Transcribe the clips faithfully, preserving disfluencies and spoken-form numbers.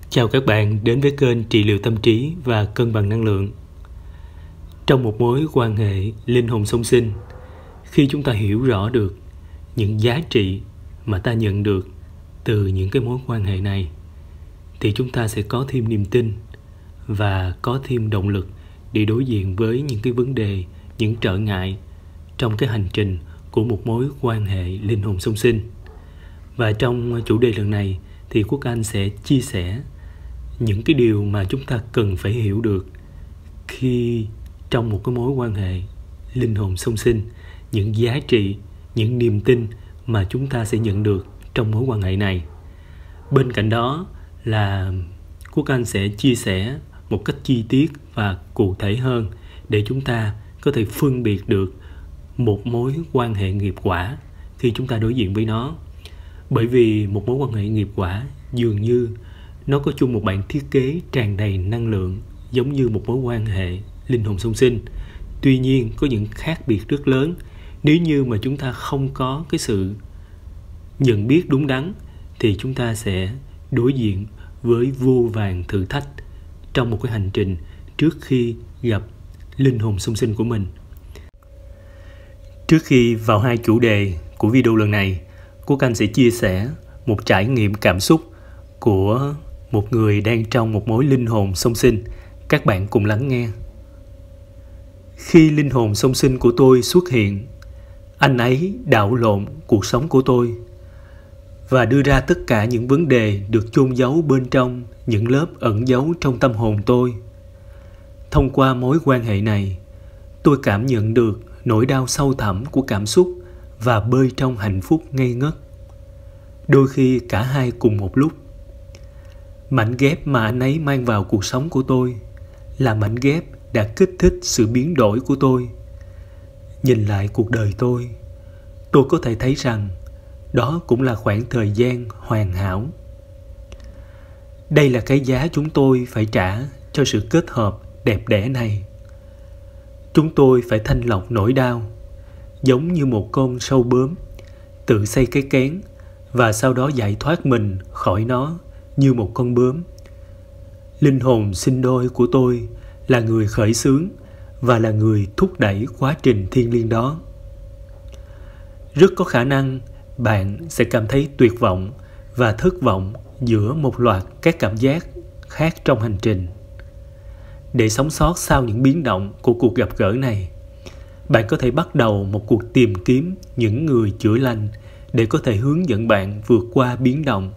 Chào các bạn đến với kênh Trị liệu tâm trí và cân bằng năng lượng. Trong một mối quan hệ linh hồn song sinh, khi chúng ta hiểu rõ được những giá trị mà ta nhận được từ những cái mối quan hệ này, thì chúng ta sẽ có thêm niềm tin và có thêm động lực để đối diện với những cái vấn đề, những trở ngại trong cái hành trình của một mối quan hệ linh hồn song sinh. Và trong chủ đề lần này thì Quốc Anh sẽ chia sẻ những cái điều mà chúng ta cần phải hiểu được khi trong một cái mối quan hệ linh hồn song sinh, những giá trị, những niềm tin mà chúng ta sẽ nhận được trong mối quan hệ này. Bên cạnh đó là Quốc Anh sẽ chia sẻ một cách chi tiết và cụ thể hơn để chúng ta có thể phân biệt được một mối quan hệ nghiệp quả khi chúng ta đối diện với nó. Bởi vì một mối quan hệ nghiệp quả dường như nó có chung một bản thiết kế tràn đầy năng lượng giống như một mối quan hệ linh hồn song sinh. Tuy nhiên có những khác biệt rất lớn nếu như mà chúng ta không có cái sự nhận biết đúng đắn thì chúng ta sẽ đối diện với vô vàn thử thách trong một cái hành trình trước khi gặp linh hồn song sinh của mình. Trước khi vào hai chủ đề của video lần này, Quốc Anh sẽ chia sẻ một trải nghiệm cảm xúc của một người đang trong một mối linh hồn song sinh. Các bạn cùng lắng nghe. Khi linh hồn song sinh của tôi xuất hiện, anh ấy đảo lộn cuộc sống của tôi và đưa ra tất cả những vấn đề được chôn giấu bên trong những lớp ẩn giấu trong tâm hồn tôi. Thông qua mối quan hệ này, tôi cảm nhận được nỗi đau sâu thẳm của cảm xúc và bơi trong hạnh phúc ngây ngất. Đôi khi cả hai cùng một lúc. Mảnh ghép mà anh ấy mang vào cuộc sống của tôi là mảnh ghép đã kích thích sự biến đổi của tôi. Nhìn lại cuộc đời tôi, tôi có thể thấy rằng đó cũng là khoảng thời gian hoàn hảo. Đây là cái giá chúng tôi phải trả cho sự kết hợp đẹp đẽ này. Chúng tôi phải thanh lọc nỗi đau, giống như một con sâu bướm, tự xây cái kén và sau đó giải thoát mình khỏi nó như một con bướm. Linh hồn sinh đôi của tôi là người khởi xướng và là người thúc đẩy quá trình thiêng liêng đó. Rất có khả năng bạn sẽ cảm thấy tuyệt vọng và thất vọng giữa một loạt các cảm giác khác trong hành trình. Để sống sót sau những biến động của cuộc gặp gỡ này, bạn có thể bắt đầu một cuộc tìm kiếm những người chữa lành để có thể hướng dẫn bạn vượt qua biến động.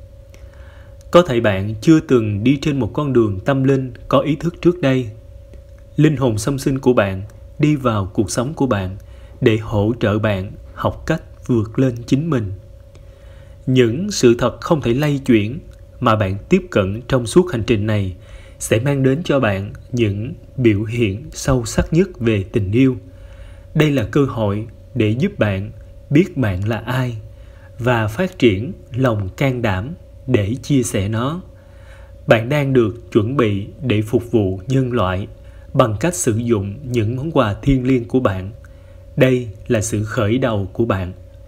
Có thể bạn chưa từng đi trên một con đường tâm linh có ý thức trước đây. Linh hồn song sinh của bạn đi vào cuộc sống của bạn để hỗ trợ bạn học cách vượt lên chính mình. Những sự thật không thể lay chuyển mà bạn tiếp cận trong suốt hành trình này sẽ mang đến cho bạn những biểu hiện sâu sắc nhất về tình yêu. Đây là cơ hội để giúp bạn biết bạn là ai và phát triển lòng can đảm để chia sẻ nó. Bạn đang được chuẩn bị để phục vụ nhân loại bằng cách sử dụng những món quà thiêng liêng của bạn. Đây là sự khởi đầu của bạn.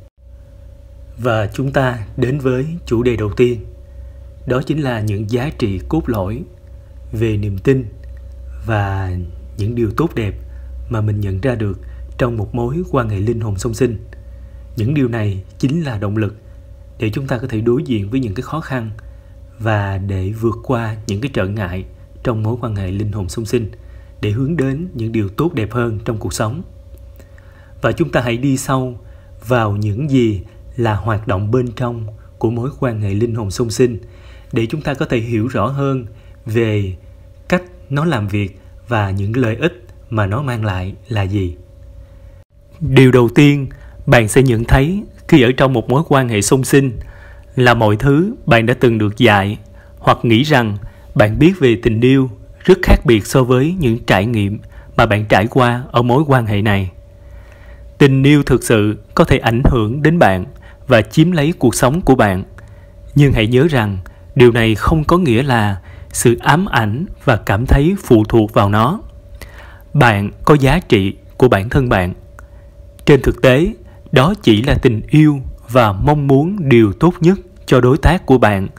Và chúng ta đến với chủ đề đầu tiên. Đó chính là những giá trị cốt lõi về niềm tin và những điều tốt đẹp mà mình nhận ra được trong một mối quan hệ linh hồn song sinh. Những điều này chính là động lực để chúng ta có thể đối diện với những cái khó khăn và để vượt qua những cái trở ngại trong mối quan hệ linh hồn song sinh để hướng đến những điều tốt đẹp hơn trong cuộc sống. Và chúng ta hãy đi sâu vào những gì là hoạt động bên trong của mối quan hệ linh hồn song sinh để chúng ta có thể hiểu rõ hơn về cách nó làm việc và những lợi ích mà nó mang lại là gì. Điều đầu tiên bạn sẽ nhận thấy khi ở trong một mối quan hệ song sinh là mọi thứ bạn đã từng được dạy hoặc nghĩ rằng bạn biết về tình yêu rất khác biệt so với những trải nghiệm mà bạn trải qua ở mối quan hệ này. Tình yêu thực sự có thể ảnh hưởng đến bạn và chiếm lấy cuộc sống của bạn. Nhưng hãy nhớ rằng điều này không có nghĩa là sự ám ảnh và cảm thấy phụ thuộc vào nó. Bạn có giá trị của bản thân bạn. Trên thực tế, đó chỉ là tình yêu và mong muốn điều tốt nhất cho đối tác của bạn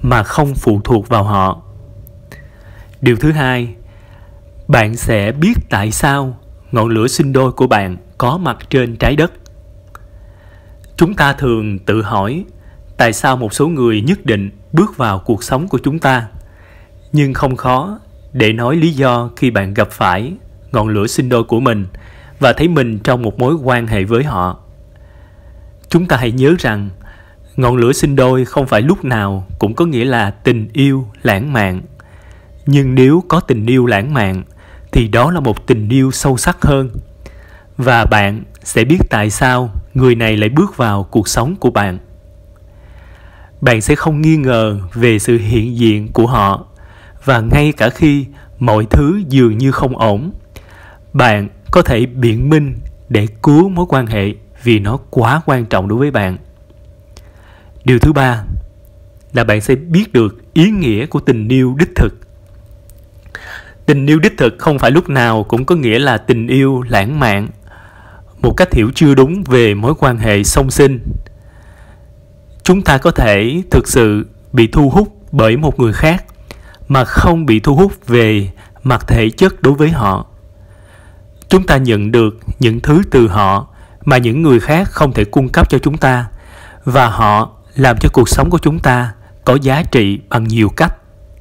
mà không phụ thuộc vào họ. Điều thứ hai, bạn sẽ biết tại sao ngọn lửa sinh đôi của bạn có mặt trên trái đất. Chúng ta thường tự hỏi tại sao một số người nhất định bước vào cuộc sống của chúng ta, nhưng không khó để nói lý do khi bạn gặp phải ngọn lửa sinh đôi của mình và thấy mình trong một mối quan hệ với họ. Chúng ta hãy nhớ rằng ngọn lửa sinh đôi không phải lúc nào cũng có nghĩa là tình yêu lãng mạn. Nhưng nếu có tình yêu lãng mạn thì đó là một tình yêu sâu sắc hơn. Và bạn sẽ biết tại sao người này lại bước vào cuộc sống của bạn. Bạn sẽ không nghi ngờ về sự hiện diện của họ. Và ngay cả khi mọi thứ dường như không ổn, bạn có thể biện minh để cứu mối quan hệ vì nó quá quan trọng đối với bạn. Điều thứ ba là bạn sẽ biết được ý nghĩa của tình yêu đích thực. Tình yêu đích thực không phải lúc nào cũng có nghĩa là tình yêu lãng mạn, một cách hiểu chưa đúng về mối quan hệ song sinh. Chúng ta có thể thực sự bị thu hút bởi một người khác mà không bị thu hút về mặt thể chất đối với họ. Chúng ta nhận được những thứ từ họ mà những người khác không thể cung cấp cho chúng ta, và họ làm cho cuộc sống của chúng ta có giá trị bằng nhiều cách.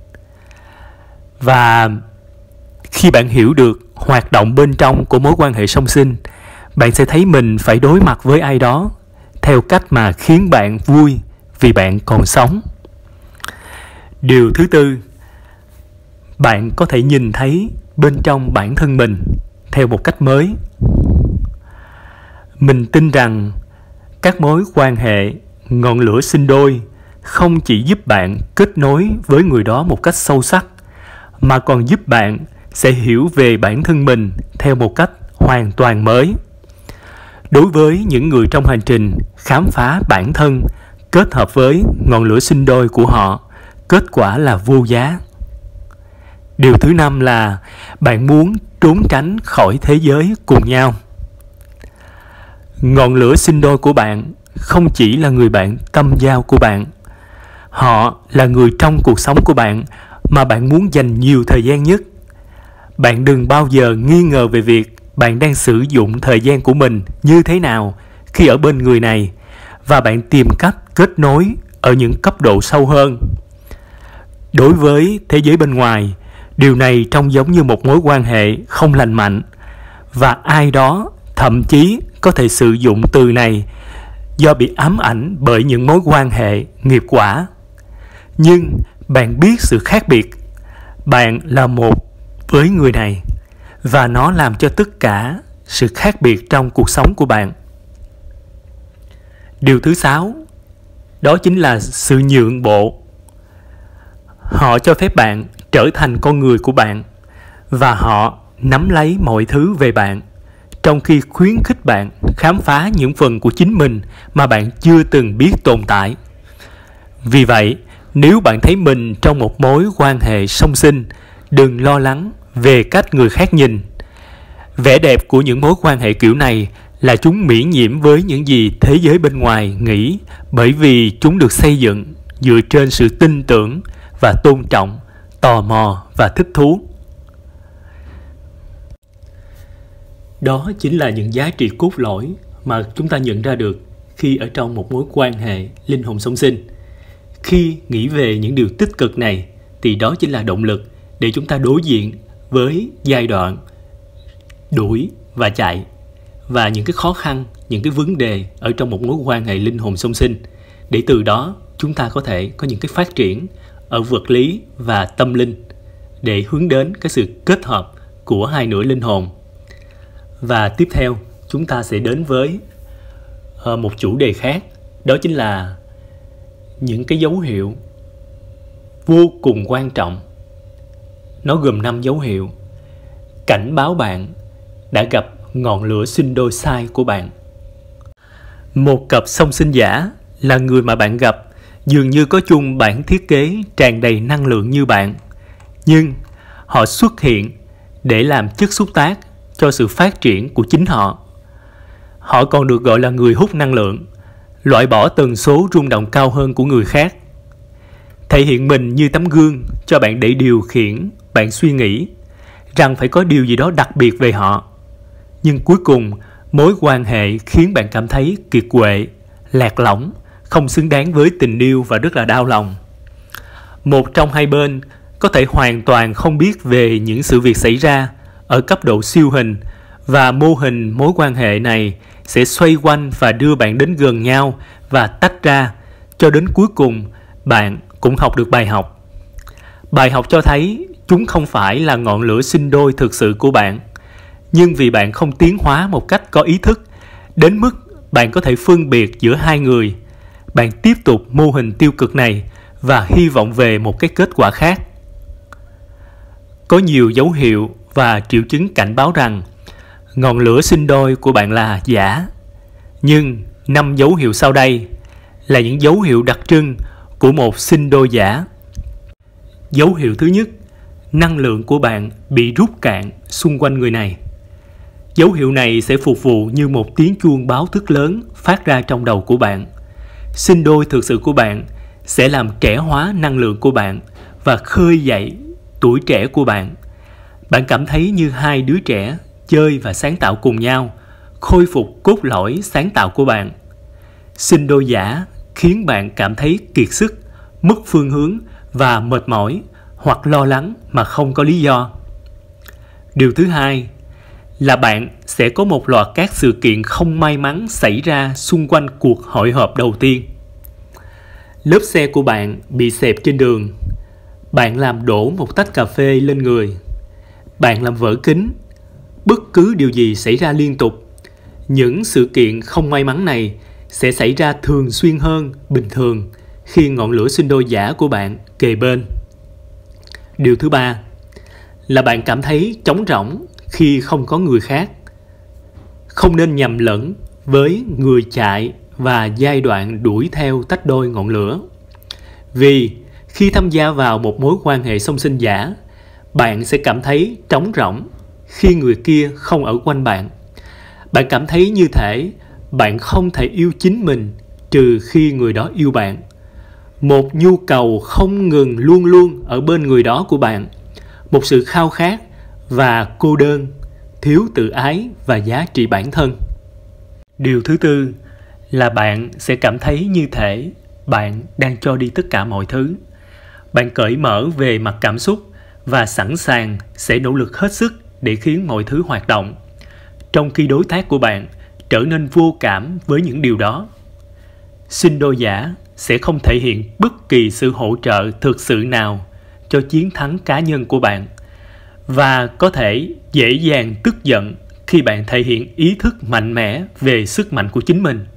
Và khi bạn hiểu được hoạt động bên trong của mối quan hệ song sinh, bạn sẽ thấy mình phải đối mặt với ai đó theo cách mà khiến bạn vui vì bạn còn sống. Điều thứ tư, bạn có thể nhìn thấy bên trong bản thân mình theo một cách mới. Mình tin rằng các mối quan hệ ngọn lửa sinh đôi không chỉ giúp bạn kết nối với người đó một cách sâu sắc, mà còn giúp bạn sẽ hiểu về bản thân mình theo một cách hoàn toàn mới. Đối với những người trong hành trình khám phá bản thân kết hợp với ngọn lửa sinh đôi của họ, kết quả là vô giá. Điều thứ năm là bạn muốn trốn tránh khỏi thế giới cùng nhau. Ngọn lửa sinh đôi của bạn không chỉ là người bạn tâm giao của bạn. Họ là người trong cuộc sống của bạn mà bạn muốn dành nhiều thời gian nhất. Bạn đừng bao giờ nghi ngờ về việc bạn đang sử dụng thời gian của mình như thế nào khi ở bên người này, và bạn tìm cách kết nối ở những cấp độ sâu hơn. Đối với thế giới bên ngoài, điều này trông giống như một mối quan hệ không lành mạnh, và ai đó thậm chí có thể sử dụng từ này do bị ám ảnh bởi những mối quan hệ nghiệp quả. Nhưng bạn biết sự khác biệt. Bạn là một với người này, và nó làm cho tất cả sự khác biệt trong cuộc sống của bạn. Điều thứ sáu, đó chính là sự nhượng bộ. Họ cho phép bạn trở thành con người của bạn, và họ nắm lấy mọi thứ về bạn, trong khi khuyến khích bạn khám phá những phần của chính mình mà bạn chưa từng biết tồn tại. Vì vậy, nếu bạn thấy mình trong một mối quan hệ song sinh, đừng lo lắng về cách người khác nhìn. Vẻ đẹp của những mối quan hệ kiểu này là chúng miễn nhiễm với những gì thế giới bên ngoài nghĩ, bởi vì chúng được xây dựng dựa trên sự tin tưởng và tôn trọng, tò mò và thích thú. Đó chính là những giá trị cốt lõi mà chúng ta nhận ra được khi ở trong một mối quan hệ linh hồn song sinh. Khi nghĩ về những điều tích cực này thì đó chính là động lực để chúng ta đối diện với giai đoạn đuổi và chạy, và những cái khó khăn, những cái vấn đề ở trong một mối quan hệ linh hồn song sinh, để từ đó chúng ta có thể có những cái phát triển ở vật lý và tâm linh để hướng đến cái sự kết hợp của hai nửa linh hồn. Và tiếp theo chúng ta sẽ đến với uh, một chủ đề khác, đó chính là những cái dấu hiệu vô cùng quan trọng. Nó gồm năm dấu hiệu cảnh báo bạn đã gặp ngọn lửa sinh đôi sai của bạn. Một cặp song sinh giả là người mà bạn gặp dường như có chung bản thiết kế tràn đầy năng lượng như bạn, nhưng họ xuất hiện để làm chất xúc tác cho sự phát triển của chính họ. Họ còn được gọi là người hút năng lượng, loại bỏ tần số rung động cao hơn của người khác. thể hiện mình như tấm gương cho bạn để điều khiển bạn suy nghĩ rằng phải có điều gì đó đặc biệt về họ. Nhưng cuối cùng, mối quan hệ khiến bạn cảm thấy kiệt quệ, lạc lõng, không xứng đáng với tình yêu và rất là đau lòng. Một trong hai bên có thể hoàn toàn không biết về những sự việc xảy ra ở cấp độ siêu hình, và mô hình mối quan hệ này sẽ xoay quanh và đưa bạn đến gần nhau và tách ra, cho đến cuối cùng bạn cũng học được bài học. Bài học cho thấy chúng không phải là ngọn lửa sinh đôi thực sự của bạn, nhưng vì bạn không tiến hóa một cách có ý thức đến mức bạn có thể phân biệt giữa hai người, bạn tiếp tục mô hình tiêu cực này và hy vọng về một cái kết quả khác. Có nhiều dấu hiệu và triệu chứng cảnh báo rằng ngọn lửa sinh đôi của bạn là giả. Nhưng năm dấu hiệu sau đây là những dấu hiệu đặc trưng của một sinh đôi giả. Dấu hiệu thứ nhất, năng lượng của bạn bị rút cạn xung quanh người này. Dấu hiệu này sẽ phục vụ như một tiếng chuông báo thức lớn phát ra trong đầu của bạn. Sinh đôi thực sự của bạn sẽ làm trẻ hóa năng lượng của bạn và khơi dậy tuổi trẻ của bạn. Bạn cảm thấy như hai đứa trẻ chơi và sáng tạo cùng nhau, khôi phục cốt lõi sáng tạo của bạn. Sinh đôi giả khiến bạn cảm thấy kiệt sức, mất phương hướng và mệt mỏi hoặc lo lắng mà không có lý do. Điều thứ hai là bạn sẽ có một loạt các sự kiện không may mắn xảy ra xung quanh cuộc hội họp đầu tiên. Lớp xe của bạn bị xẹp trên đường. Bạn làm đổ một tách cà phê lên người. Bạn làm vỡ kính. Bất cứ điều gì xảy ra liên tục. Những sự kiện không may mắn này sẽ xảy ra thường xuyên hơn bình thường khi ngọn lửa sinh đôi giả của bạn kề bên. Điều thứ ba là bạn cảm thấy trống rỗng khi không có người khác. Không nên nhầm lẫn với người chạy và giai đoạn đuổi theo tách đôi ngọn lửa. Vì khi tham gia vào một mối quan hệ song sinh giả, bạn sẽ cảm thấy trống rỗng khi người kia không ở quanh bạn. Bạn cảm thấy như thể bạn không thể yêu chính mình trừ khi người đó yêu bạn. Một nhu cầu không ngừng luôn luôn ở bên người đó của bạn. Một sự khao khát và cô đơn, thiếu tự ái và giá trị bản thân. Điều thứ tư là bạn sẽ cảm thấy như thể bạn đang cho đi tất cả mọi thứ. Bạn cởi mở về mặt cảm xúc và sẵn sàng sẽ nỗ lực hết sức để khiến mọi thứ hoạt động, trong khi đối tác của bạn trở nên vô cảm với những điều đó. Sinh đôi giả sẽ không thể hiện bất kỳ sự hỗ trợ thực sự nào cho chiến thắng cá nhân của bạn, và có thể dễ dàng tức giận khi bạn thể hiện ý thức mạnh mẽ về sức mạnh của chính mình.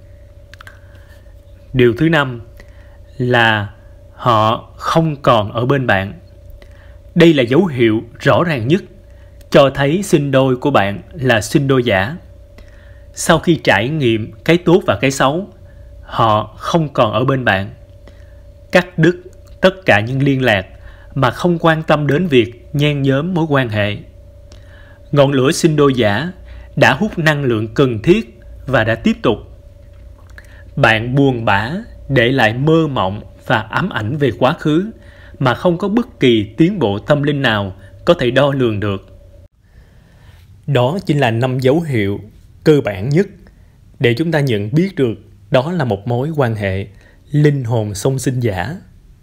Điều thứ năm là họ không còn ở bên bạn. Đây là dấu hiệu rõ ràng nhất cho thấy sinh đôi của bạn là sinh đôi giả. Sau khi trải nghiệm cái tốt và cái xấu, họ không còn ở bên bạn. Cắt đứt tất cả những liên lạc mà không quan tâm đến việc nhen nhóm mối quan hệ. Ngọn lửa sinh đôi giả đã hút năng lượng cần thiết và đã tiếp tục. Bạn buồn bã, để lại mơ mộng và ám ảnh về quá khứ mà không có bất kỳ tiến bộ tâm linh nào có thể đo lường được. Đó chính là năm dấu hiệu cơ bản nhất để chúng ta nhận biết được đó là một mối quan hệ linh hồn song sinh giả.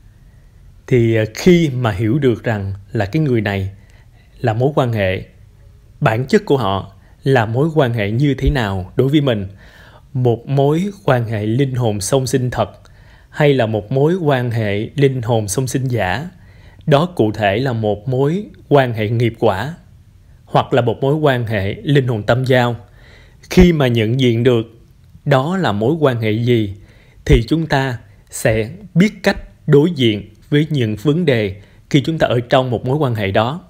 Thì khi mà hiểu được rằng là cái người này là mối quan hệ, bản chất của họ là mối quan hệ như thế nào đối với mình, một mối quan hệ linh hồn song sinh thật hay là một mối quan hệ linh hồn song sinh giả, đó cụ thể là một mối quan hệ nghiệp quả hoặc là một mối quan hệ linh hồn tâm giao. Khi mà nhận diện được đó là mối quan hệ gì thì chúng ta sẽ biết cách đối diện với những vấn đề khi chúng ta ở trong một mối quan hệ đó.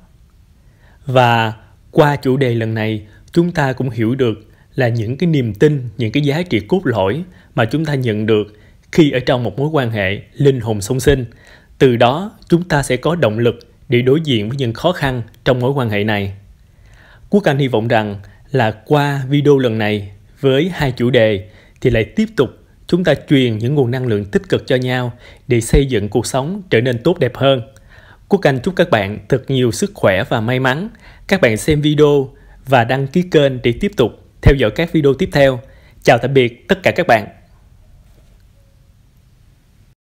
Và qua chủ đề lần này, chúng ta cũng hiểu được là những cái niềm tin, những cái giá trị cốt lõi mà chúng ta nhận được khi ở trong một mối quan hệ linh hồn song sinh. Từ đó chúng ta sẽ có động lực để đối diện với những khó khăn trong mối quan hệ này. Quốc Anh hy vọng rằng là qua video lần này với hai chủ đề thì lại tiếp tục chúng ta truyền những nguồn năng lượng tích cực cho nhau để xây dựng cuộc sống trở nên tốt đẹp hơn. Quốc Anh chúc các bạn thật nhiều sức khỏe và may mắn. Các bạn xem video và đăng ký kênh để tiếp tục theo dõi các video tiếp theo. Chào tạm biệt tất cả các bạn.